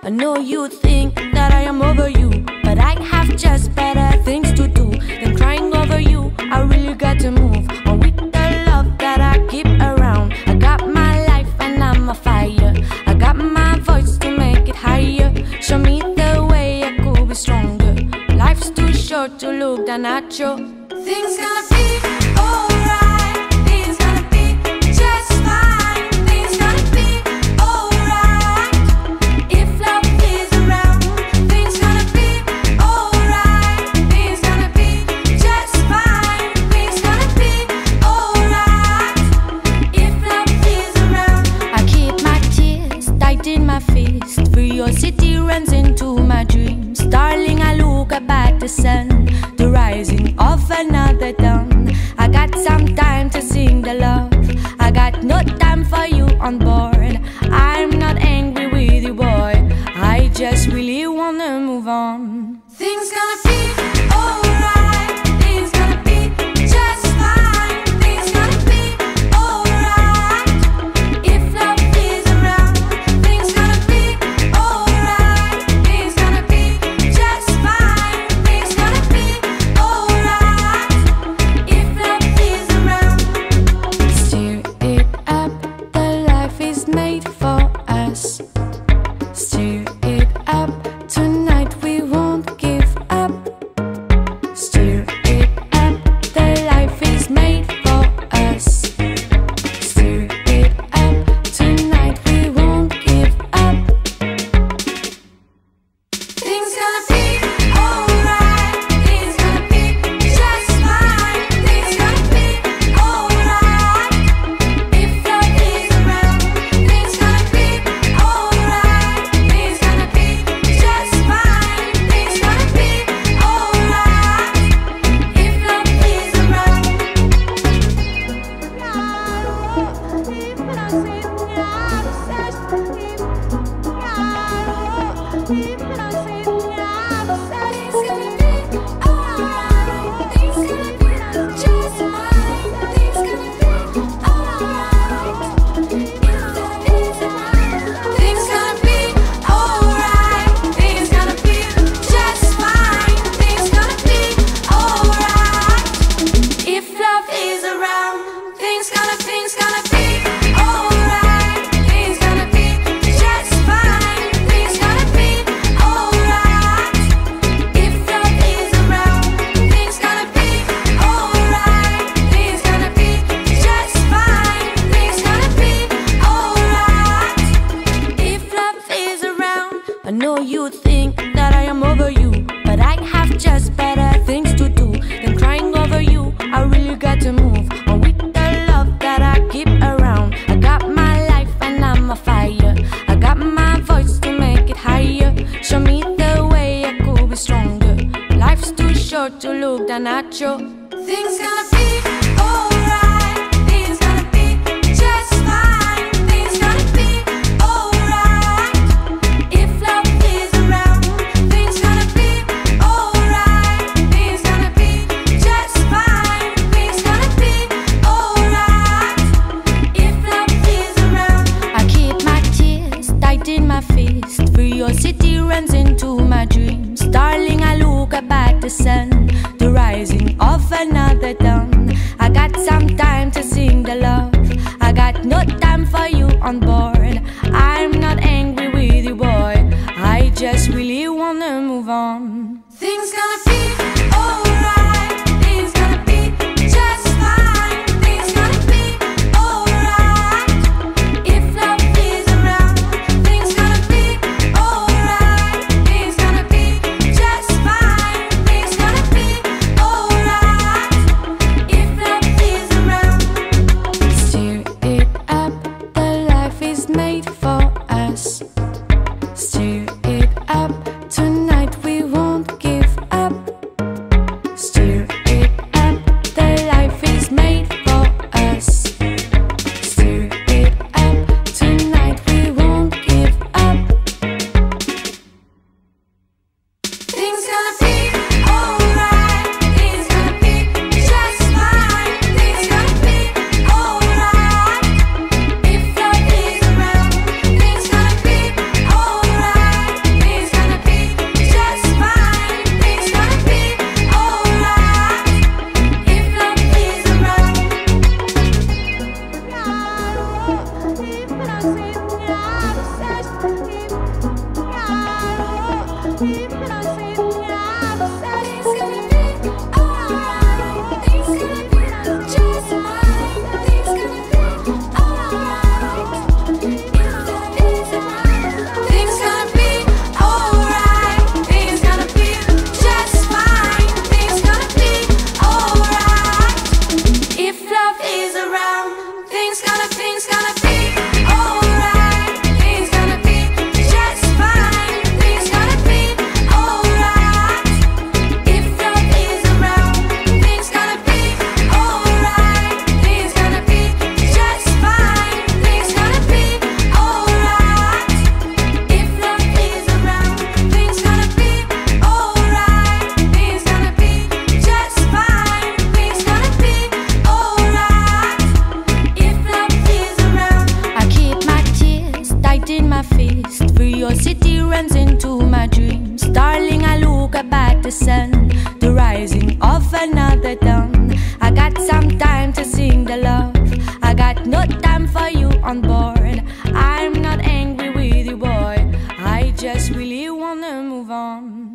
I know you think that I am over you, but I have just better things to do than crying over you. I really got to move on with the love that I keep around. I got my life and I'm a fire. I got my voice to make it higher. Show me the way I could be stronger. Life's too short to look down at you. Things gonna be alright. Things gonna be just fine. Things gonna be alright. If love is around, things gonna be alright. Things gonna be just fine. Things gonna be alright. If love is around. I keep my tears tight in my fist. Curiosity runs into my dreams. Darling, I look up at the sun, the rising of another dawn. I got some time to sing the love. I got no time for you on board. I'm not angry with you, boy. I just really wanna move on. Things gonna be alright. Things gonna be just fine. Things gonna be alright. If love is around, things gonna be alright. Things gonna be just fine. Things gonna be alright. If love is around. Steer it up, the life is made for us. Steer it up, tonight we won't give up. Steer it up, the life is made for us. Steer it up, tonight we won't give up. Things gonna be alright. Things gonna be just fine. Things gonna be alright. If love is around, things gonna be alright. Things gonna be just fine. Things gonna be alright. If love is around. If love is around, things gonna be alright. Things gonna be just fine. Things gonna be alright. If love is around, things gonna be alright. Things gonna be just fine. Things gonna be alright. If love is around. I know you think that I am over you, but I have just better things to do than crying over you. I really got to move on with the love that I keep around. I got my life and I'm a fire. I got my voice to make it higher. Show me the way I could be stronger. Life's too short to look down at you. Things gonna be alright. Things gonna be just fine. Things gonna be alright. If love is around, things gonna be alright. Things gonna be just fine. Things gonna be alright. If love is around. I keep my tears tight in my fist. Curiosity runs into my dreams. Darling, I look up at the sun, the rising of another dawn. I got some time to sing the love. I got no time for you on board. I'm not angry with you, boy. I just really wanna move on. Things gonna be alright. Things gonna be just fine. Things gonna be alright. If love is around, things gonna be alright. Things gonna be just fine. Things gonna be alright. If love is around. Steer it up, the life is curiosity runs into my dreams. Darling, I look up at the sun, the rising of another dawn. I got some time to sing the love, I got no time for you on board. I'm not angry with you, boy, I just really wanna move on.